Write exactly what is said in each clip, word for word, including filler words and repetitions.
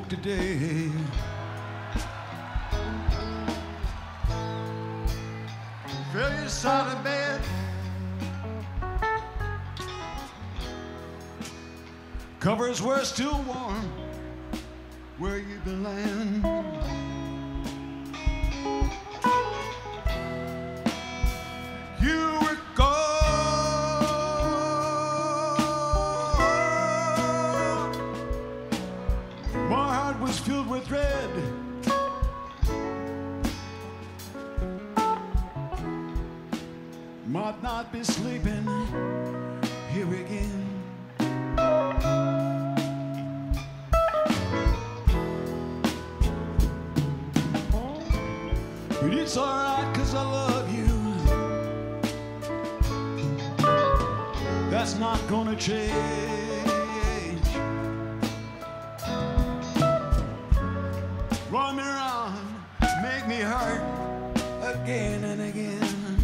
work today. Feel your side of bed. Covers were still warm where you've been laying. You were gone. My heart was filled with dread. Might not be sleeping here again. But it's alright, 'cause I love you. That's not gonna change. Run me around, make me hurt again and again.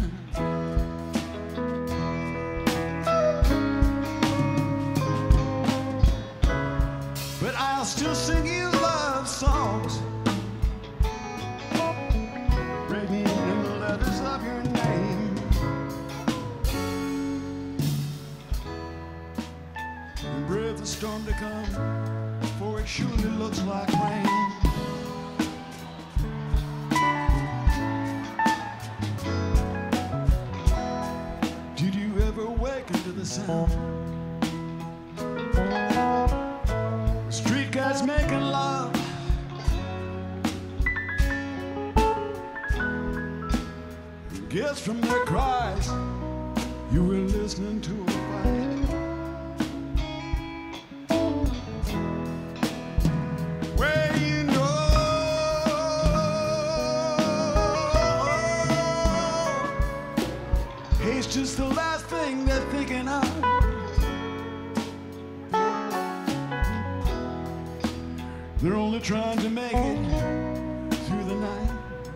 But I'll still sing you love songs. Read me in the letters of your name. And brave the storm to come, for it surely looks like rain. Did you ever awaken to the sound? Street cats making love. Guess from their cries, you were listening to a fight. Well, you know, hate's just the last thing they're thinking of. They're only trying to make it through the night.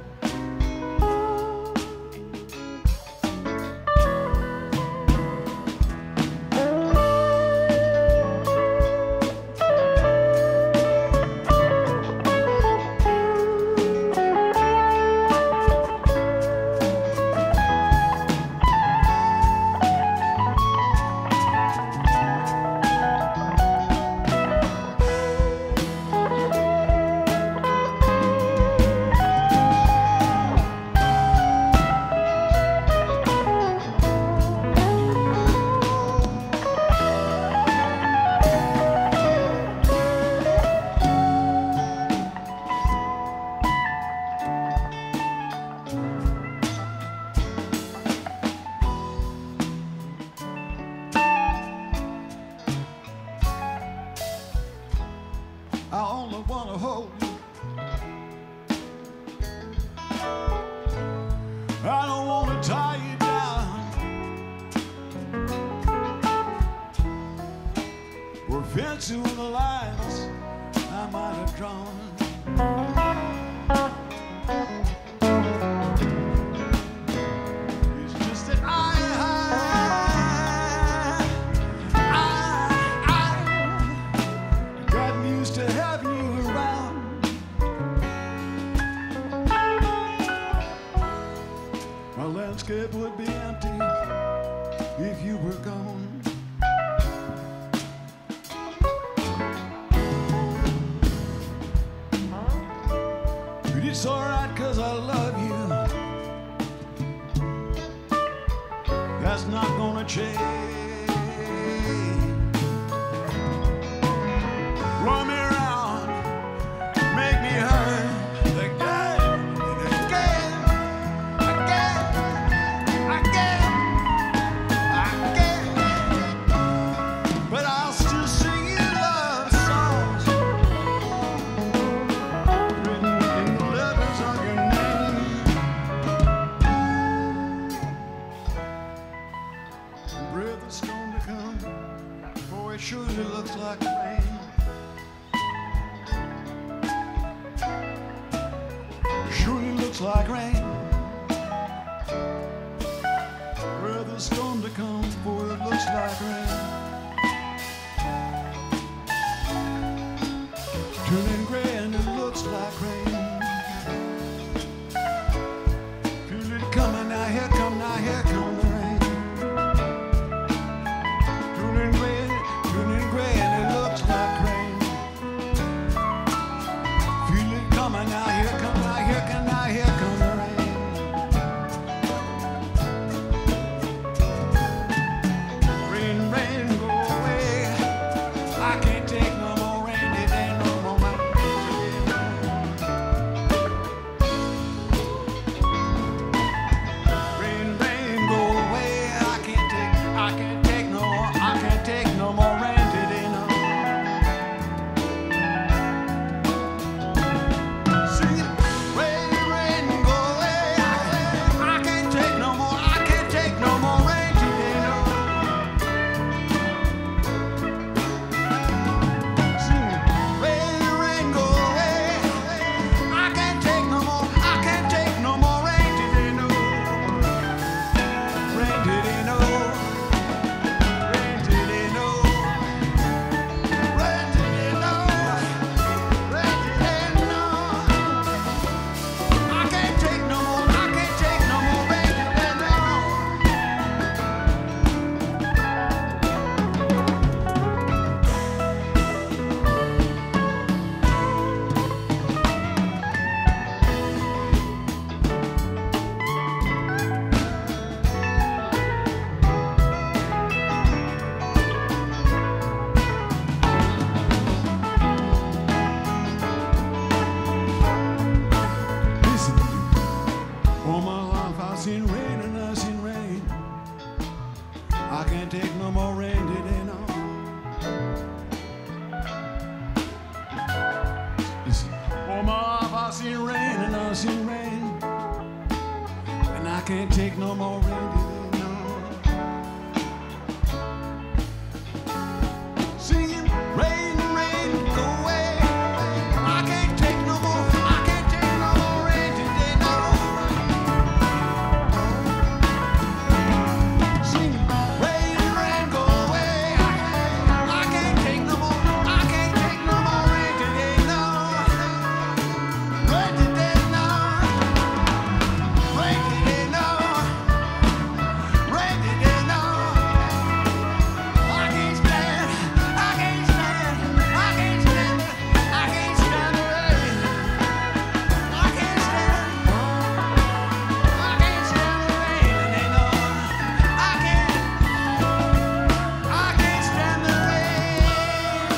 To the lines I might have drawn. It's just that I, I, I, I got used to having you around. My landscape would be empty if you were gone. It's alright, 'cause I love you. That's not gonna change. Run me around, make me hurt again and again, again, again, again. But I'll still sing you love songs. Surely looks like rain. Surely looks like rain. Where the storm to come, for it looks like rain. Turning gray. rain and I've seen rain, and I can't take no more rain today, no. Singing rain, rain, go away. I can't take no more, I can't take no more rain today, no. Singing rain, rain, go away. I can't take no more, I can't take no more rain today, no. Rain today, no. Rain today, no. Rain today, no. I can't stand, I can't stand, I can't stand it. I can't stand the rain. I can't stand, I can't stand the rain today, no. I can't, I can't stand the rain.